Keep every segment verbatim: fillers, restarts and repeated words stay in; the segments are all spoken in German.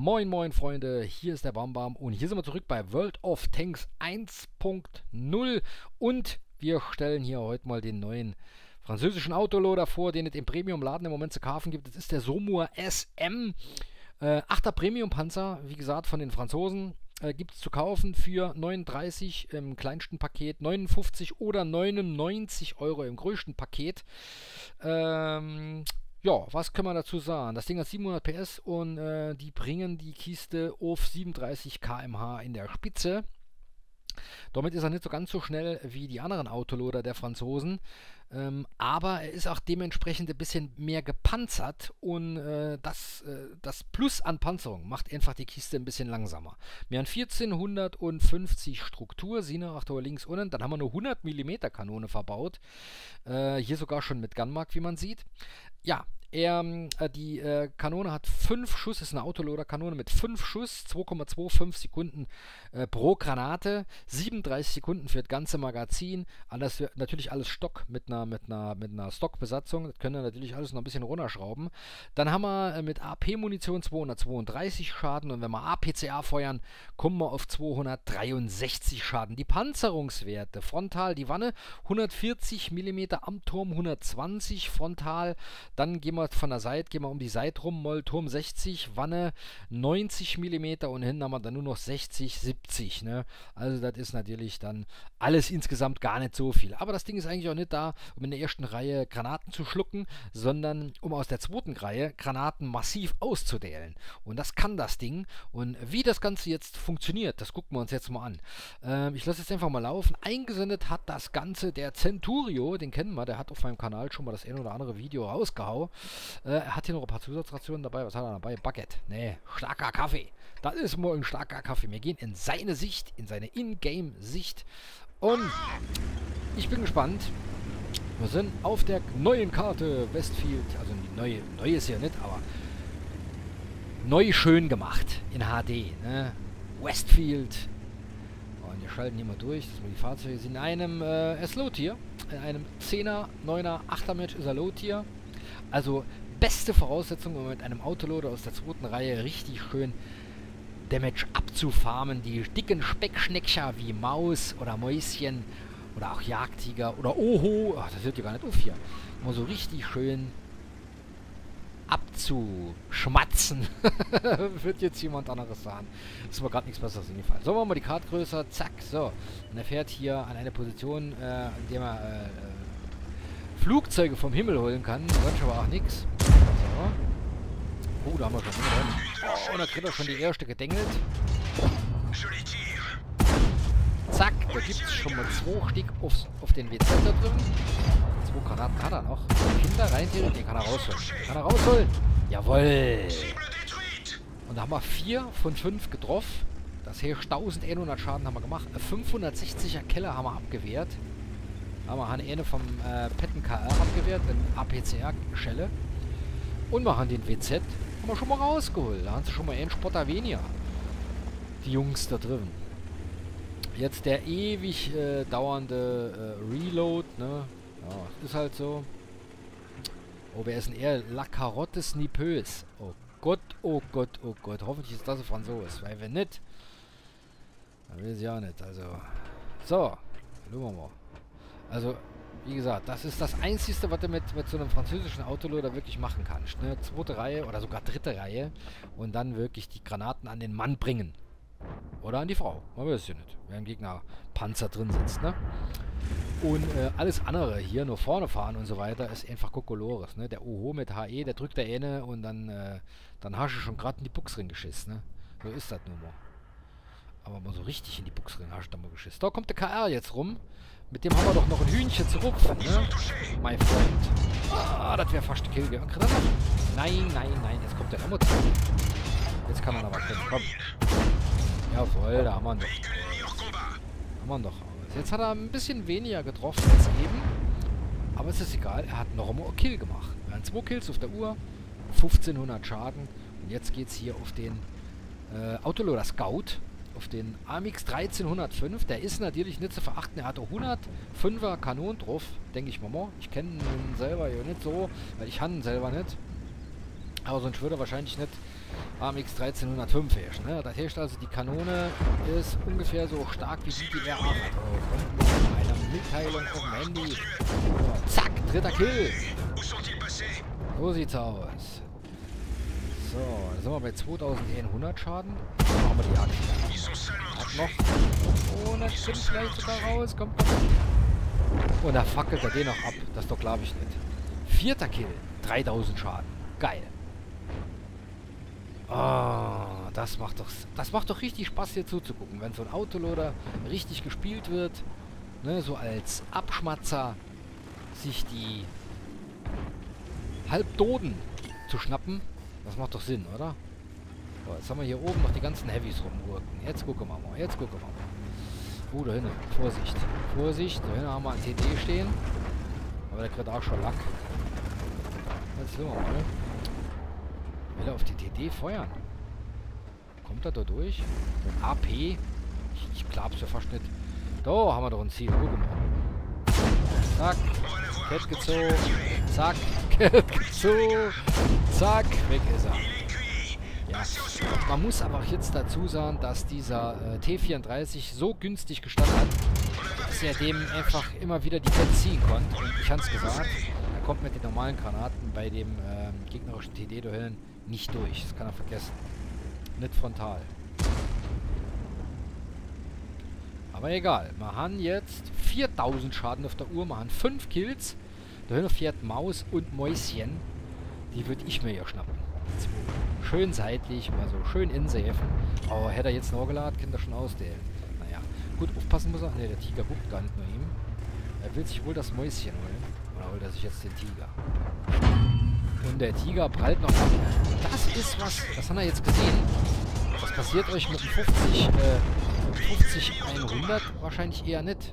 Moin moin Freunde, hier ist der Bambam und hier sind wir zurück bei World of Tanks eins Punkt null und wir stellen hier heute mal den neuen französischen Autoloader vor, den es im Premium-Laden im Moment zu kaufen gibt. Das ist der Saumur S M, äh, achter Premium-Panzer, wie gesagt von den Franzosen. Äh, gibt es zu kaufen für neununddreißig im kleinsten Paket, neunundfünfzig oder neunundneunzig Euro im größten Paket. Ähm... Ja, was können wir dazu sagen? Das Ding hat siebenhundert P S und äh, die bringen die Kiste auf siebenunddreißig Kilometer pro Stunde in der Spitze. Damit ist er nicht so ganz so schnell wie die anderen Autoloader der Franzosen, ähm, aber er ist auch dementsprechend ein bisschen mehr gepanzert und äh, das, äh, das Plus an Panzerung macht einfach die Kiste ein bisschen langsamer. Wir haben vierzehnhundertfünfzig Struktur, Sie nach links unten, dann haben wir eine hundert Millimeter Kanone verbaut, äh, hier sogar schon mit Gunmark, wie man sieht. Ja, er, äh, die äh, Kanone hat fünf Schuss, ist eine Autoloader-Kanone mit fünf Schuss, zwei Komma fünfundzwanzig Sekunden äh, pro Granate, siebenunddreißig Sekunden für das ganze Magazin, alles, natürlich alles Stock mit einer, mit einer, mit einer Stockbesatzung, das können wir natürlich alles noch ein bisschen runterschrauben. Dann haben wir äh, mit A P-Munition zweihundertzweiunddreißig Schaden und wenn wir A P C A feuern, kommen wir auf zweihundertdreiundsechzig Schaden. Die Panzerungswerte, frontal die Wanne, hundertvierzig Millimeter am Turm, hundertzwanzig frontal, dann gehen wir von der Seite, gehen wir um die Seite rum, Moll, Turm sechzig, Wanne neunzig Millimeter und hinten haben wir dann nur noch sechzig, siebzig, ne? Also das ist natürlich dann alles insgesamt gar nicht so viel. Aber das Ding ist eigentlich auch nicht da, um in der ersten Reihe Granaten zu schlucken, sondern um aus der zweiten Reihe Granaten massiv auszudehlen. Und das kann das Ding. Und wie das Ganze jetzt funktioniert, das gucken wir uns jetzt mal an. Ähm, ich lasse jetzt einfach mal laufen. Eingesendet hat das Ganze der Centurio, den kennen wir, der hat auf meinem Kanal schon mal das ein oder andere Video rausgehauen. Äh, er hat hier noch ein paar Zusatzrationen dabei. Was hat er dabei? Baguette. Nee, starker Kaffee. Das ist mal ein starker Kaffee. Wir gehen in seine Sicht, in seine Ingame-Sicht. Und ich bin gespannt. Wir sind auf der neuen Karte Westfield. Also die neue, neu ist ja nicht, aber neu schön gemacht in H D. Ne? Westfield. Und wir schalten hier mal durch, dass wir die Fahrzeuge sind. In einem äh, er ist Low-Tier. In einem zehner, neuner, achter Match ist er Low-Tier. Also beste Voraussetzung, um mit einem Autoloader aus der zweiten Reihe richtig schön Damage abzufarmen. Die dicken Speckschneckscher wie Maus oder Mäuschen oder auch Jagdtiger oder Oho, ach, das hört ja gar nicht auf hier, mal so richtig schön abzuschmatzen. Wird jetzt jemand anderes sagen. Ist aber gerade nichts Besseres eingefallen. So, machen wir die Karte größer, zack, so. Und er fährt hier an eine Position, äh, an der man äh, Flugzeuge vom Himmel holen kann. Sonst aber auch nichts. So. Oh, da haben wir schon. Oh, und da kriegt er schon die erste gedengelt. Zack, da gibt es schon mal zwei Stück aufs, auf den W Z da drin. Zwei Granaten hat er noch. Kinder rein, den kann er rausholen. Kann er rausholen. Jawohl. Und da haben wir vier von fünf getroffen. Das heißt, eintausendeinhundert Schaden haben wir gemacht. fünfhundertsechziger Keller haben wir abgewehrt. Haben wir eine vom äh, Petten K R abgewehrt, eine A P C R-Schelle. Und wir haben den W Z haben wir schon mal rausgeholt. Da haben sie schon mal einen Spotter weniger. Die Jungs da drin. Jetzt der ewig äh, dauernde äh, Reload, ne? Ja, ist halt so. Oh, wer ist denn er? La Carotte Snipeuse. Oh Gott, oh Gott, oh Gott. Hoffentlich ist das ein Franzose. Weil wenn nicht, dann will sie auch nicht. Also, so. Schauen wir mal. Also, wie gesagt, das ist das Einzige, was du mit, mit so einem französischen Autoloader wirklich machen kannst. Ne? Zweite Reihe oder sogar dritte Reihe und dann wirklich die Granaten an den Mann bringen. Oder an die Frau. Man weiß es ja nicht. Wenn ein Gegner Panzer drin sitzt. Ne? Und äh, alles andere hier, nur vorne fahren und so weiter, ist einfach Kokolores. Ne? Der Oho mit H E, der drückt der eine und dann, äh, dann hast du schon gerade in die Buchs drin geschissen. Ne? So ist das nun mal. Aber mal so richtig in die Buchs drin hast du dann mal geschissen. Da kommt der K R jetzt rum. Mit dem haben wir doch noch ein Hühnchen zu rupfen, ne? Mein Freund. Ah, das wäre fast ein Kill gewesen. Nein, nein, nein. Jetzt kommt der Ammo zu. Jetzt kann man aber können. Komm. Jawohl, da haben wir ihn doch. Haben wir ihn doch. Jetzt hat er ein bisschen weniger getroffen als eben. Aber es ist egal. Er hat noch einmal einen Kill gemacht. Wir haben zwei Kills auf der Uhr. fünfzehnhundert Schaden. Und jetzt geht es hier auf den äh, Autoloader Scout. Auf den A M X dreizehnhundertfünf, der ist natürlich nicht zu verachten, er hat auch hundertfünfer Kanonen drauf, denke ich mal mal. Ich kenne ihn selber ja nicht so, weil ich habe ihn selber nicht. Aber sonst würde er wahrscheinlich nicht A M X dreizehnhundertfünf herrscht. Ne? Das heißt also, die Kanone ist ungefähr so stark wie die, die R acht hat. Oh, kommt eine Mitteilung auf dem Handy. So, zack, dritter Kill. So sieht's aus. So, da sind wir bei zweitausendeinhundert Schaden. Dann machen wir die Jagd. Hat noch. Oh, das stimmt vielleicht sogar raus. Kommt, kommt. Und da fackelt er den noch ab. Das doch glaube ich nicht. Vierter Kill. dreitausend Schaden. Geil. Oh, das macht doch, das macht doch richtig Spaß hier zuzugucken, wenn so ein Autoloader richtig gespielt wird, ne, so als Abschmatzer sich die Halbdoden zu schnappen. Das macht doch Sinn, oder? So, jetzt haben wir hier oben noch die ganzen Heavys rumgurken. Jetzt gucken wir mal, jetzt gucken wir mal. Oh, da hinten, Vorsicht. Vorsicht, da hinten haben wir ein T D stehen. Aber der kriegt auch schon Lack. Jetzt sehen wir mal. Will er auf die T D feuern? Kommt er da durch? Mit A P? Ich, ich glaub's ja fast nicht. Da haben wir doch ein Ziel. Guck mal. Zack. Kett gezogen. Zack. Kett gezogen. Zack. Weg ist er. Ja. Man muss aber auch jetzt dazu sagen, dass dieser äh, T vierunddreißig so günstig gestanden hat, dass er dem einfach immer wieder die Kette ziehen konnte. Und ich hab's gesagt, er kommt mit den normalen Granaten bei dem ähm, gegnerischen T D dahin nicht durch. Das kann er vergessen. Nicht frontal. Aber egal. Wir haben jetzt viertausend Schaden auf der Uhr. Wir haben fünf Kills. Dahinter fährt Maus und Mäuschen. Die würde ich mir ja schnappen. Schön seitlich, mal so schön insafen. Aber hätte er jetzt noch geladen, kann er schon ausdehnen. Naja. Gut, aufpassen muss er. Ne, der Tiger guckt gar nicht nur ihm. Er will sich wohl das Mäuschen holen. Oder holt er sich jetzt den Tiger? Und der Tiger prallt noch ab. Das ist was, das haben wir jetzt gesehen. Das passiert euch mit dem fünfzig, äh, fünfzig hundert wahrscheinlich eher nicht.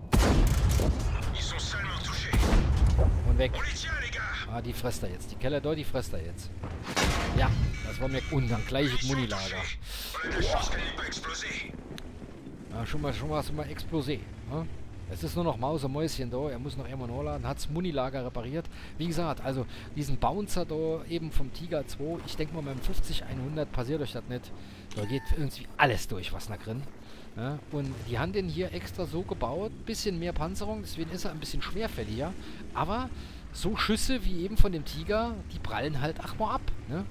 Und weg. Ah, die frisst er jetzt. Die Keller dort, die frisst er jetzt. Ja, das war mir... Und dann gleiches Munilager. Ja, schon mal, schon mal, schon mal Explosé. Ne? Es ist nur noch Maus und Mäuschen da. Er muss noch immer nachladen. Hat das Munilager repariert. Wie gesagt, also diesen Bouncer da eben vom Tiger zwei. Ich denke mal, beim fünfzig hundert passiert euch das nicht. Da geht irgendwie alles durch, was da drin. Ja, und die haben den hier extra so gebaut. Bisschen mehr Panzerung. Deswegen ist er ein bisschen schwerfälliger. Aber so Schüsse wie eben von dem Tiger, die prallen halt ach mal ab. Ne?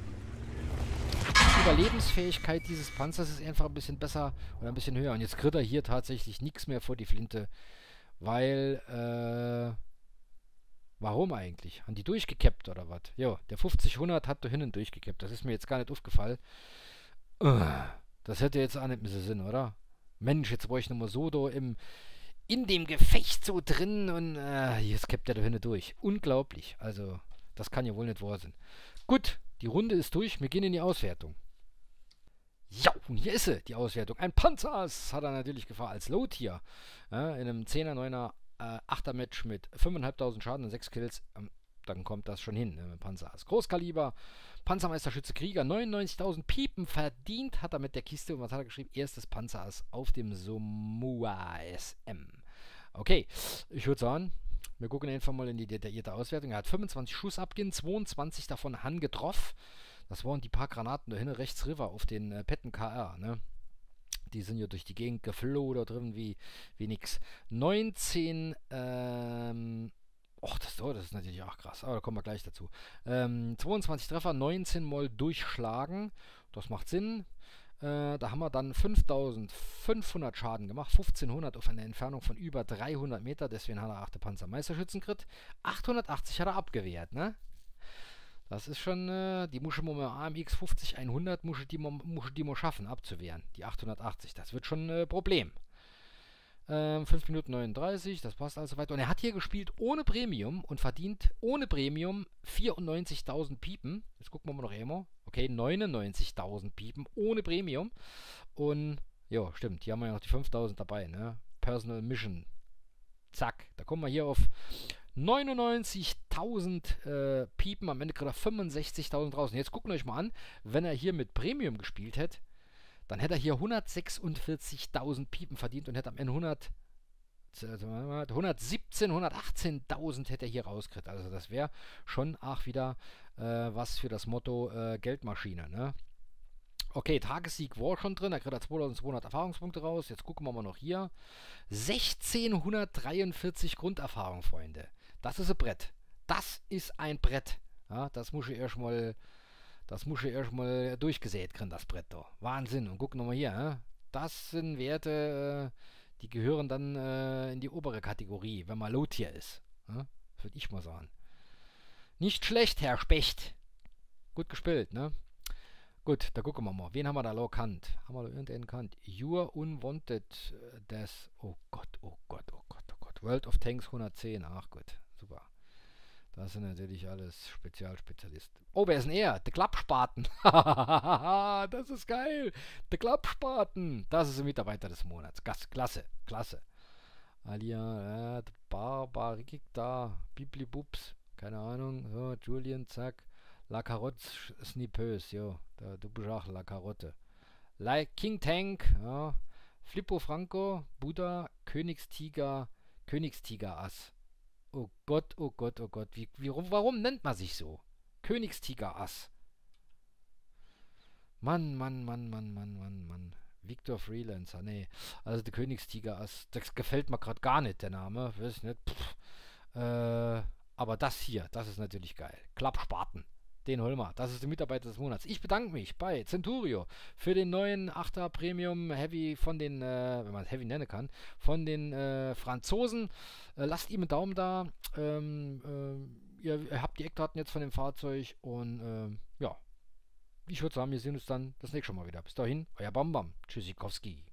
Die Überlebensfähigkeit dieses Panzers ist einfach ein bisschen besser oder ein bisschen höher. Und jetzt kriegt er hier tatsächlich nichts mehr vor die Flinte. Weil, äh, warum eigentlich? Haben die durchgekappt oder was? Ja, der fünfzig hundert hat da hinten durchgekappt. Das ist mir jetzt gar nicht aufgefallen. Uh, das hätte jetzt auch nicht mehr so Sinn, oder? Mensch, jetzt war ich nochmal so da im, in dem Gefecht so drin und äh, jetzt kappt der da hinten durch. Unglaublich. Also, das kann ja wohl nicht wahr sein. Gut, die Runde ist durch. Wir gehen in die Auswertung. Ja, und hier ist sie, die Auswertung. Ein Panzers hat er natürlich gefahren als Low-Tier. Ja, in einem zehner, neuner, äh, achter Match mit fünftausendfünfhundert Schaden und sechs Kills. Ähm, dann kommt das schon hin, ne, Panzers. Großkaliber, Panzermeisterschütze Krieger, neunundneunzigtausend Piepen verdient hat er mit der Kiste. Und was hat er geschrieben? Erstes Panzers auf dem Somua S M. Okay, ich würde sagen, wir gucken einfach mal in die detaillierte Auswertung. Er hat fünfundzwanzig Schuss abgegeben, zweiundzwanzig davon Han getroffen. Das waren die paar Granaten da hinten rechts River auf den äh, Petten K R, ne? Die sind ja durch die Gegend geflohen da drin wie, wie nix. neunzehn, ähm, och, das, oh, das ist natürlich auch krass, aber da kommen wir gleich dazu. Ähm, zweiundzwanzig Treffer, neunzehn Mal durchschlagen, das macht Sinn. Äh, da haben wir dann fünftausendfünfhundert Schaden gemacht, fünfzehnhundert auf eine Entfernung von über dreihundert Meter, deswegen hat er achte Panzermeisterschützenkrit. achthundertachtzig hat er abgewehrt, ne? Das ist schon, äh, die muss ich mal mit A M X fünfzig hundert, muss ich die mal, muss ich die mal schaffen, abzuwehren. Die achthundertachtzig, das wird schon ein äh, Problem. Ähm, fünf Minuten neununddreißig, das passt also weiter. Und er hat hier gespielt ohne Premium und verdient ohne Premium vierundneunzigtausend Piepen. Jetzt gucken wir mal noch einmal. Okay, neunundneunzigtausend Piepen ohne Premium. Und, ja, stimmt, hier haben wir ja noch die fünftausend dabei, ne? Personal Mission. Zack, da kommen wir hier auf neunundneunzigtausend äh, Piepen, am Ende kriegt er fünfundsechzigtausend draußen. Jetzt gucken wir euch mal an, wenn er hier mit Premium gespielt hätte, dann hätte er hier hundertsechsundvierzigtausend Piepen verdient und hätte am Ende hundert, hundertsiebzehn, hundertachtzehntausend hätte er hier rausgekriegt. Also das wäre schon auch wieder äh, was für das Motto äh, Geldmaschine, ne? Okay, Tagessieg war schon drin, da kriegt er zweitausendzweihundert Erfahrungspunkte raus. Jetzt gucken wir mal noch hier. sechzehnhundertdreiundvierzig Grunderfahrung, Freunde. Das ist ein Brett. Das ist ein Brett. Ja, das muss ich erstmal, das muss ich erstmal durchgesät kriegen, das Brett da. Wahnsinn. Und gucken wir mal hier. Ja. Das sind Werte, äh, die gehören dann äh, in die obere Kategorie, wenn man Low-Tier ist. Ja, das würde ich mal sagen. Nicht schlecht, Herr Specht. Gut gespielt, ne? Gut, da gucken wir mal. Wen haben wir da noch kannt? Haben wir da irgendeinen kannt? You're Unwanted äh, Death. Oh Gott, oh Gott, oh Gott, oh Gott. World of Tanks hundertzehn. Ach gut, super. Das sind natürlich alles Spezialspezialisten. Oh, wer ist denn er? Der Klappspaten. Das ist geil. Der Klappspaten. Das ist ein Mitarbeiter des Monats. Gas, klasse, klasse. Alia, äh, Barbarik da. Biblibups. Keine Ahnung. So, Julian, zack. La Carotte Snipös, jo. Da, du bist auch La Carotte. Like King Tank, ja. Flippo Franco, Buddha, Königstiger, Königstiger Ass. Oh Gott, oh Gott, oh Gott. Wie, wie, warum nennt man sich so? Königstiger Ass. Mann, Mann, Mann, Mann, Mann, Mann, Mann. Victor Freelancer, nee. Also der Königstiger Ass. Das gefällt mir gerade gar nicht, der Name. Weiß ich nicht. Pff. Äh, aber das hier, das ist natürlich geil. Klappspaten. Den holen wir. Das ist der Mitarbeiter des Monats. Ich bedanke mich bei Centurio für den neuen achter Premium Heavy von den, äh, wenn man es Heavy nennen kann, von den äh, Franzosen. Äh, lasst ihm einen Daumen da. Ähm, äh, ihr, ihr habt die Eckdaten jetzt von dem Fahrzeug und ähm, ja, ich würde sagen, wir sehen uns dann das nächste Mal wieder. Bis dahin, euer Bam Bam. Tschüssikowski.